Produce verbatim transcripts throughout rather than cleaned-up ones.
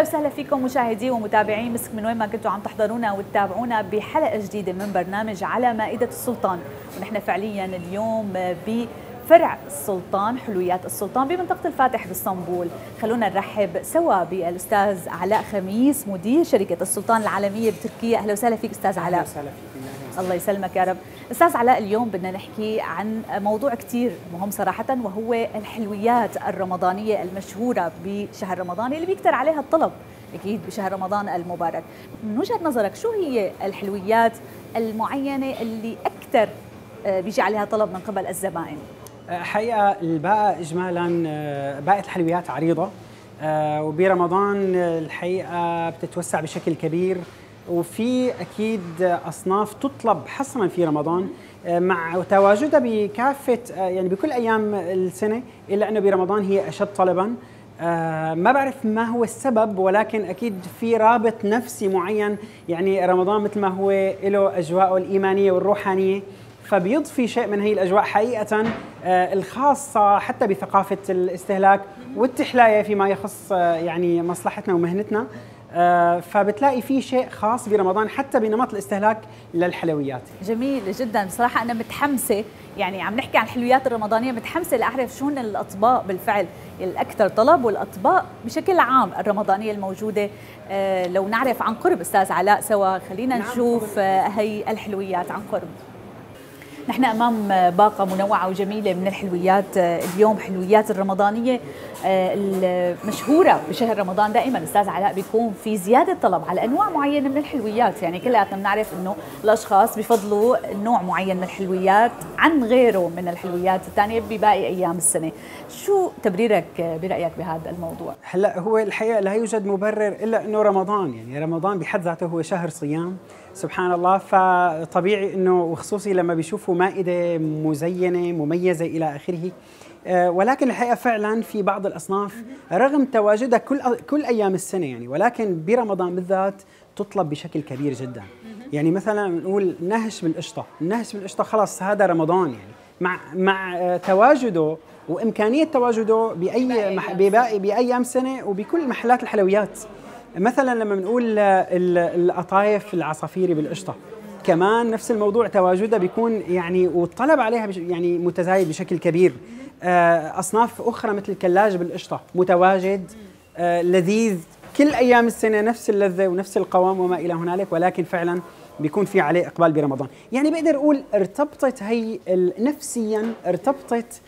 وسهلا فيكم مشاهدي ومتابعين مسك من وين ما كنتوا عم تحضرونا وتتابعونا بحلقة جديدة من برنامج على مائدة السلطان. ونحن فعليا اليوم بفرع السلطان، حلويات السلطان بمنطقة الفاتح باسطنبول. خلونا نرحب سوا بالأستاذ علاء خميس مدير شركة السلطان العالمية بتركيا. أهلا وسهلا فيك أستاذ علاء. أهلا وسهلا فيك. الله يسلمك يا رب. أستاذ علاء، اليوم بدنا نحكي عن موضوع كتير مهم صراحة، وهو الحلويات الرمضانية المشهورة بشهر رمضان اللي بيكتر عليها الطلب أكيد بشهر رمضان المبارك. من وجهة نظرك شو هي الحلويات المعينة اللي أكثر بيجي عليها طلب من قبل الزبائن؟ حقيقة الباقة إجمالا باقة الحلويات عريضة، وبرمضان الحقيقة بتتوسع بشكل كبير، وفي أكيد أصناف تطلب حصرا في رمضان مع تواجدها بكافة يعني بكل أيام السنة، إلا أنه برمضان هي أشد طلبا. ما بعرف ما هو السبب، ولكن أكيد في رابط نفسي معين. يعني رمضان مثل ما هو له أجواءه الإيمانية والروحانية، فبيضفي شيء من هي الأجواء حقيقة الخاصة حتى بثقافة الاستهلاك والتحلاية فيما يخص يعني مصلحتنا ومهنتنا. فبتلاقي في شيء خاص برمضان حتى بنمط الاستهلاك للحلويات. جميل جدا، بصراحة أنا متحمسة، يعني عم نحكي عن الحلويات الرمضانية، متحمسة لأعرف شو الأطباق بالفعل الأكثر طلب والأطباق بشكل عام الرمضانية الموجودة. أه لو نعرف عن قرب أستاذ علاء سوا، خلينا نشوف أه هي الحلويات عن قرب. نحن أمام باقة منوعة وجميلة من الحلويات اليوم، حلويات الرمضانية المشهورة بشهر رمضان. دائما أستاذ علاء بيكون في زيادة طلب على أنواع معينة من الحلويات، يعني كلياتنا بنعرف أنه الأشخاص بيفضلوا نوع معين من الحلويات عن غيره من الحلويات الثانية بباقي أيام السنة. شو تبريرك برأيك بهذا الموضوع؟ هلا هو الحقيقة لا يوجد مبرر إلا أنه رمضان، يعني رمضان بحد ذاته هو شهر صيام سبحان الله، فطبيعي انه وخصوصي لما بيشوفوا مائده مزينه مميزه الى اخره. أه ولكن الحقيقه فعلا في بعض الاصناف رغم تواجدها كل كل ايام السنه يعني، ولكن برمضان بالذات تطلب بشكل كبير جدا. يعني مثلا نقول نهش بالقشطه، النهش بالقشطه خلص هذا رمضان يعني، مع مع تواجده وامكانيه تواجده باي باقي بايام سنه وبكل محلات الحلويات. مثلا لما بنقول القطايف العصافيري بالقشطه كمان نفس الموضوع، تواجدها بيكون يعني والطلب عليها يعني متزايد بشكل كبير. اصناف اخرى مثل الكلاج بالقشطه متواجد لذيذ كل ايام السنه، نفس اللذه ونفس القوام وما الى هنالك، ولكن فعلا بيكون في عليه اقبال برمضان. يعني بقدر اقول ارتبطت هي نفسيا ارتبطت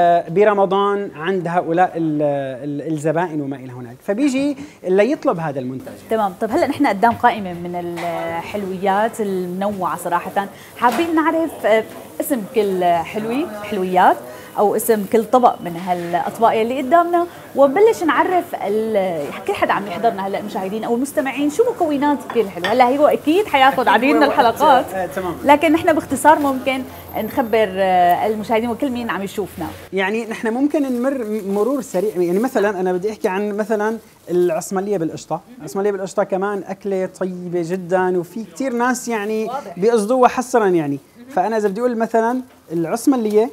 برمضان عند هؤلاء الزبائن وما الى هنالك، فبيجي اللي يطلب هذا المنتج. تمام. طب هلا نحن قدام قائمه من الحلويات المنوعه صراحه، حابين نعرف اسم كل حلوي حلويات او اسم كل طبق من هالاطباق اللي قدامنا، وبلش نعرف كل حدا عم يحضرنا هلا المشاهدين او المستمعين شو مكونات كل حلو. هلا هو اكيد حياخذ عديد من الحلقات، آه تمام، لكن نحن باختصار ممكن نخبر المشاهدين وكل مين عم يشوفنا. يعني نحن ممكن نمر مرور سريع. يعني مثلا انا بدي احكي عن مثلا العصمليه بالقشطه. العصمليه بالقشطه كمان اكله طيبه جدا، وفي كثير ناس يعني بيقصدوها حصرا يعني. فانا اذا بدي اقول مثلا العصمليه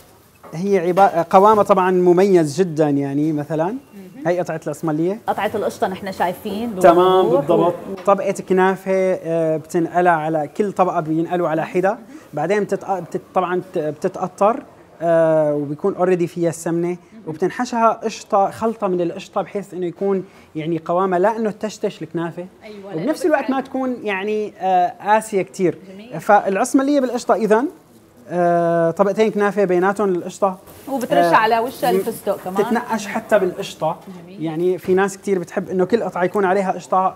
هي عبارة قوامة طبعا مميز جدا، يعني مثلا هي قطعة العصملية، قطعة القشطة نحن شايفين تمام بالضبط. طبقة كنافة بتنقلى على كل طبقة بينقلوا على حدة، بعدين بتت... بتت... طبعا بتتقطر وبيكون اوريدي فيها السمنة، وبتنحشها قشطة خلطة من القشطة بحيث انه يكون يعني قوامها لا انه تشتش الكنافة، أيوة، وبنفس الوقت ما تكون يعني قاسية كثير. فالعصملية بالقشطة اذا آه طبقتين كنافه بيناتهم القشطه، وبترش آه على وشها الفستق كمان، تتنقش حتى بالقشطه. يعني في ناس كثير بتحب انه كل قطعه يكون عليها قشطه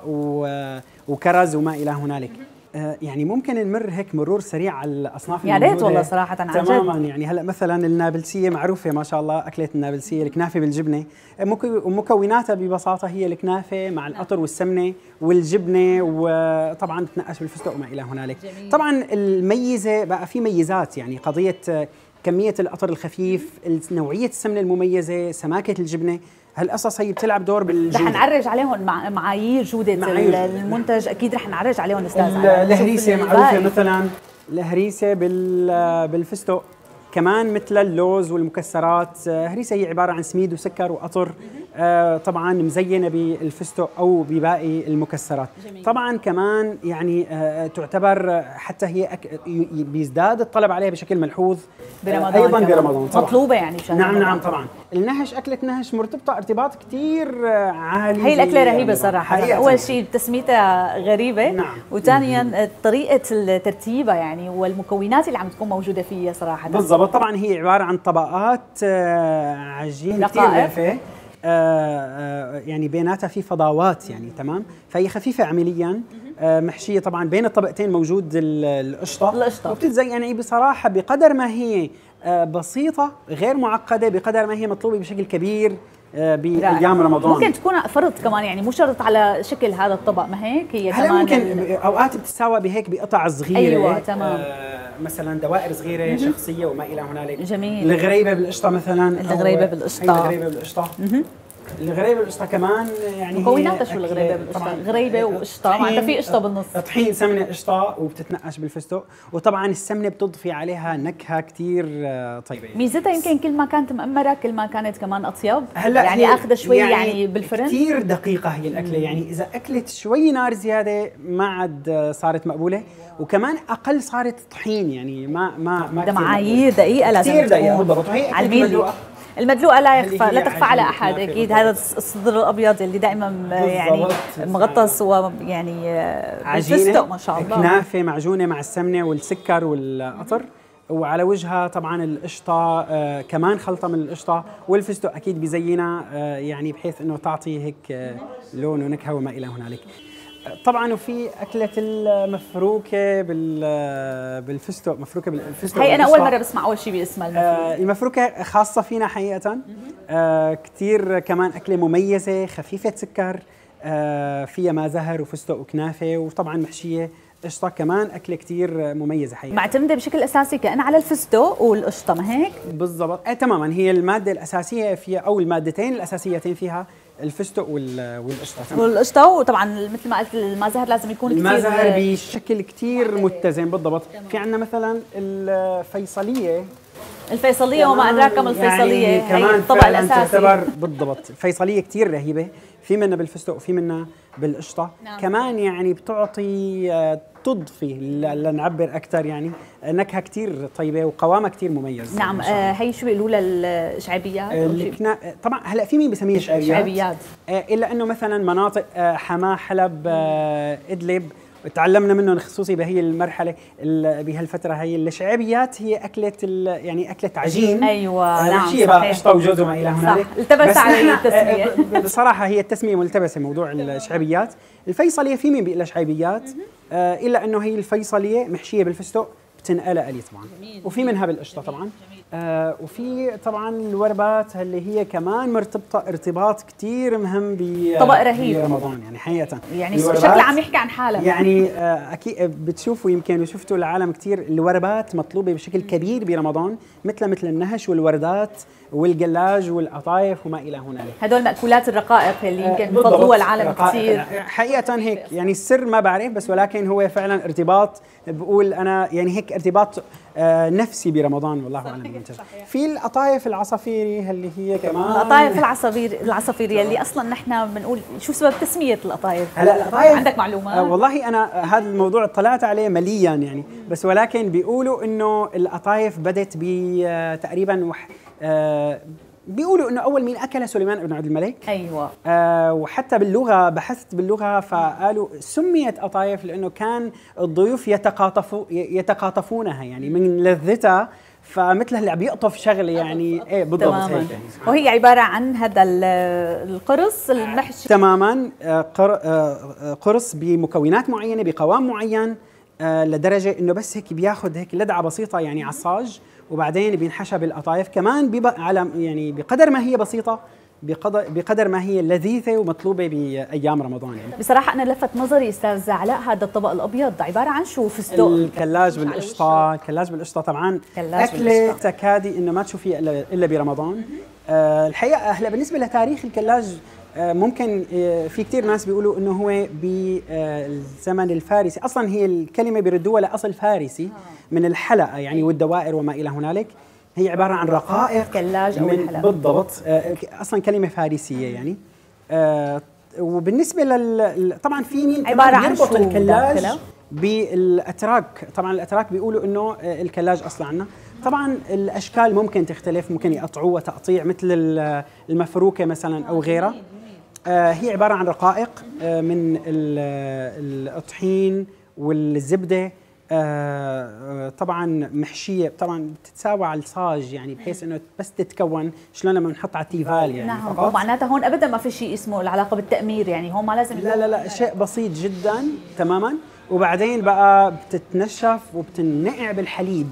وكرز وما الى هنالك. آه يعني ممكن نمر هيك مرور سريع على الاصناف يا ريت والله صراحه عن جد. تماما. يعني هلا مثلا النابلسيه معروفه ما شاء الله، اكله النابلسيه الكنافه بالجبنه، مكوناتها ببساطه هي الكنافه مع القطر والسمنه والجبنه، وطبعا تنقش بالفستق وما الى هنالك. جميل. طبعا الميزه بقى في ميزات، يعني قضيه كميه القطر الخفيف، نوعيه السمنه المميزه، سماكه الجبنه، هالقصص هي بتلعب دور بالجوده. رح نعرج عليهم مع معايير جوده معايير المنتج، اكيد رح نعرج عليهم استاذ. الهريسه معروفه مثلا، الهريسه بالفستق كمان مثل اللوز والمكسرات. آه هريسه هي عباره عن سميد وسكر وقطر، آه طبعا مزينه بالفستق او بباقي المكسرات. جميل. طبعا كمان يعني آه تعتبر حتى هي أك... بيزداد الطلب عليها بشكل ملحوظ برمضان، آه ايضا برمضان طبعا. مطلوبه يعني بشهر نعم رمضان. نعم طبعا. النهش، اكله نهش مرتبطه ارتباط كثير عالي. هي الاكله رهيبه صراحه. حقيقة. اول شيء تسميتها غريبه. نعم. وثانيا طريقه ترتيبها يعني والمكونات اللي عم تكون موجوده فيها صراحه. بالضبط. طبعا هي عباره عن طبقات عجين كثير لافه، آه يعني بيناتها في فضاوات يعني تمام، فهي خفيفه عمليا، آه محشيه طبعا بين الطبقتين موجود القشطه القشطه وبتتزين يعني بصراحه بقدر ما هي آه بسيطه غير معقده، بقدر ما هي مطلوبه بشكل كبير آه بايام رمضان. ممكن تكون فرض كمان يعني مو شرط على شكل هذا الطبق، ما هيك هي هلا كمان ممكن ال... اوقات بتتساوى بهيك بقطع صغيره. ايوه تمام. آه مثلا دوائر صغيره مم. شخصيه وما الى هنالك. جميل. الغريبه بالقشطه مثلا، الغريبه بالقشطه. الغريبه بالقشطه. الغريبه بالقشطه كمان يعني مكوناتها شو الغريبه بالقشطه؟ غريبه وقشطه، معناتها في قشطه بالنص. طحين سمنه قشطه وبتتنقش بالفستق، وطبعا السمنه بتضفي عليها نكهه كثير طيبه. ميزتها يمكن كل ما كانت مأمره كل ما كانت كمان اطيب. هلا يعني اخذه شوي يعني, يعني بالفرن كثير دقيقه هي الاكله. يعني اذا اكلت شوي نار زياده ما عاد صارت مقبوله، وكمان اقل صارت طحين يعني ما ما ما ده معايير دقيقه لازم كثير دقيقه بالضبط. وهي على المدلوقه لا يخفى لا تخفى على احد اكيد. هذا الصدر الابيض اللي دائما يعني مغطس ويعني عجينه ما شاء الله، كنافه معجونه مع السمنه والسكر والقطر، وعلى وجهها طبعا القشطه آه كمان خلطه من القشطه والفستق اكيد بزينها آه يعني بحيث انه تعطي هيك آه لون ونكهه وما الى هنالك. طبعا وفي اكله المفروكه بالفستق، مفروكه بالفستق. هي انا اول مره بسمع اول شيء باسمها المفروكه. آه المفروكه خاصه فينا حقيقه، آه كثير كمان اكله مميزه خفيفه سكر، آه فيها ما زهر وفستق وكنافه، وطبعا محشيه قشطه كمان اكله كثير مميزه حقيقه. معتمده بشكل اساسي كأن على الفستق والقشطه، ما هيك؟ بالضبط. آه تماما. هي الماده الاساسيه فيها او المادتين الاساسيتين فيها الفستق والقشطه. والقشطه وطبعا مثل ما قلت الماء زهر لازم يكون كثير الماء زهر بشكل كثير متزن. بالضبط. في عندنا مثلا الفيصليه. الفيصليه وما ادراك ما الفيصليه، يعني هي الطبق الاساسي. بالضبط. الفيصليه كثير رهيبه، في منها بالفستق وفي منها بالقشطه. نعم. كمان يعني بتعطي تضفي لنعبر اكثر يعني نكهه كثير طيبه وقوامها كثير مميز. نعم. آه هي شو بيقولوا لها الشعيبيات؟ الكنا... طبعا هلا في مين بسميها شعيبيات؟ شعيبيات. آه الا انه مثلا مناطق آه حماه، حلب، آه ادلب تعلمنا منهم خصوصي بهي المرحله بهالفتره. هي الشعيبيات هي اكله يعني اكله عجين. ايوه نعم صحيح. بقى قشطه وجوز وما الى هنالك. التبس على التسميه. بصراحه هي التسميه ملتبسه موضوع الشعيبيات. الفيصليه في مين بيقول لها شعيبيات، آه الا انه هي الفيصليه محشيه بالفستق بتنقلها قلي طبعا. جميل. وفي منها بالقشطه طبعا. آه وفي طبعا الوربات اللي هي كمان مرتبطه ارتباط كثير مهم ب طبق رهيب برمضان يعني حقيقه. يعني شكلها عم يحكي عن حالها يعني آه اكيد بتشوفوا يمكن وشفتوا العالم كثير الوربات مطلوبه بشكل كبير برمضان، مثل مثل النهش والوردات والجلاج والقطايف وما الى هنالك. هدول مأكولات الرقائق اللي يمكن بفضلوها العالم كثير. حقيقه هيك يعني السر ما بعرف، بس ولكن هو فعلا ارتباط بقول انا يعني هيك ارتباط آه نفسي برمضان والله اعلم. في القطايف العصافيري اللي هي كمان القطايف العصافير العصافيريه اللي اصلا نحن بنقول شو سبب تسميه القطايف؟ هلا القطايف عندك معلومه؟ آه والله انا هذا الموضوع اطلعت عليه مليا يعني، بس ولكن بيقولوا انه القطايف بدت بتقريبا آه بيقولوا انه اول مين اكل سليمان بن عبد الملك. ايوه. آه وحتى باللغه بحثت باللغه فقالوا سميت قطايف لانه كان الضيوف يتقاطفوا يتقاطفونها يعني من لذتها، فمثل اللي عم يقطف شغله يعني. ايه بالضبط هيك يعني. وهي عباره عن هذا القرص المحشي تماما، قرص بمكونات معينه بقوام معين، لدرجه انه بس هيك بياخذ هيك لدعه بسيطه يعني عصاج، وبعدين بينحشى بالقطايف كمان بيبقى على يعني بقدر ما هي بسيطه بقدر بقدر ما هي لذيذه ومطلوبه بايام رمضان يعني. بصراحه انا لفت نظري استاذ علاء هذا الطبق الابيض عباره عن شو؟ فستق الكلاج بالقشطه. الكلاج بالقشطه طبعا اكله تكادي انه ما تشوفيها الا الا برمضان. آه الحقيقه هلا بالنسبه لتاريخ الكلاج آه ممكن آه في كثير ناس بيقولوا انه هو بالزمن الفارسي، اصلا هي الكلمه بيردوها لاصل فارسي من الحلقه يعني والدوائر وما الى هنالك. هي عباره عن رقائق كلاج او الحلب بالضبط. آه اصلا كلمه فارسيه يعني. آه وبالنسبه لل طبعا في مين عباره عن يربط الكلاج داخلة؟ بالاتراك. طبعا الاتراك بيقولوا انه الكلاج اصلا عنا. طبعا الاشكال ممكن تختلف، ممكن يقطعوها تقطيع مثل المفروكه مثلا او غيرها. آه هي عباره عن رقائق آه من الطحين والزبده. آه طبعا محشيه، طبعا بتتساوى على الصاج يعني بحيث انه بس تتكون شلون لما بنحط على التيفال يعني. نعم، ومعناتها هون ابدا ما في شيء اسمه العلاقه بالتأمير، يعني هون ما لازم. لا لا لا شيء بسيط جدا تماما. وبعدين بقى بتتنشف وبتنقع بالحليب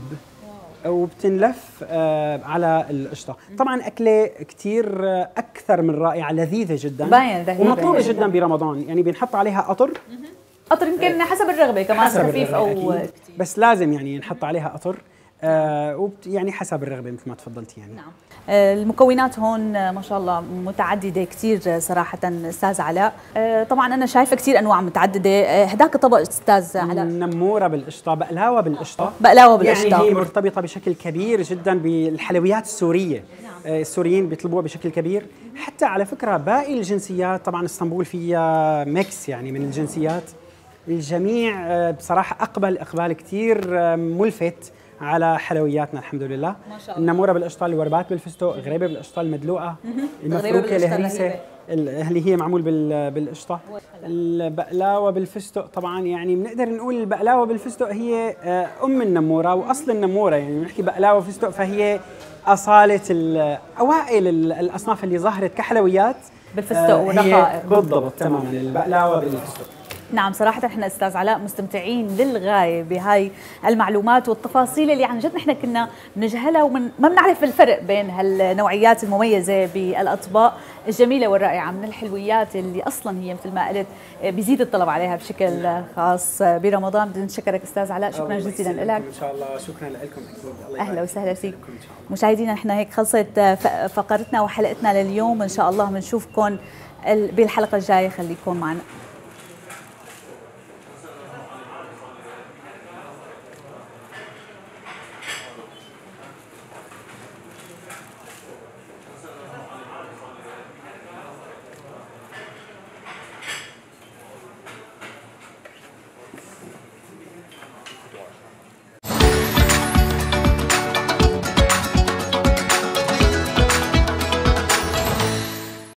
وبتنلف آه على القشطه. طبعا اكله كثير آه اكثر من رائعه، لذيذه جدا باين ومطلوبه جدا برمضان. يعني بنحط عليها قطر قطر يمكن حسب الرغبه كمان، خفيف او أكيد. بس لازم يعني نحط عليها قطر آه وبت يعني حسب الرغبه مثل ما تفضلتي يعني. نعم. آه المكونات هون آه ما شاء الله متعدده كثير صراحه استاذ علاء. آه طبعا انا شايفه كثير انواع متعدده. آه هداك الطبق استاذ علاء نموره بالقشطه، بقلاوه بالقشطه. بقلاوه بالقشطه يعني هي مرتبطه بشكل كبير جدا بالحلويات السوريه. نعم. آه السوريين بيطلبوها بشكل كبير. حتى على فكره باقي الجنسيات، طبعا اسطنبول فيها ميكس يعني من الجنسيات. الجميع بصراحة أقبل إقبال كثير ملفت على حلوياتنا الحمد لله. ما شاء الله. النمورة بالقشطة، الوربات بالفستق، غريبة بالقشطة المدلوقة، المفروكة الهريسة اللي هي معمول بالقشطة، البقلاوة بالفستق. طبعا يعني بنقدر نقول البقلاوة بالفستق هي أم النمورة وأصل النمورة. يعني بنحكي بقلاوة فستق فهي أصالة أوائل الأصناف اللي ظهرت كحلويات بالفستق والرقائق. بالضبط تماما البقلاوة بالفستق. نعم صراحة احنا استاذ علاء مستمتعين للغاية بهاي المعلومات والتفاصيل اللي عن جد نحن كنا بنجهلها وما بنعرف الفرق بين هالنوعيات المميزة بالاطباق الجميلة والرائعة من الحلويات اللي اصلا هي مثل ما قلت بيزيد الطلب عليها بشكل خاص برمضان. بدنا نشكرك استاذ علاء، شكرا جزيلا لك. ان شاء الله شكرا لكم اكيد. الله اهلا وسهلا فيك. مشاهدينا نحن هيك خلصت فقرتنا وحلقتنا لليوم، ان شاء الله بنشوفكم بالحلقة الجاية، خليكم معنا.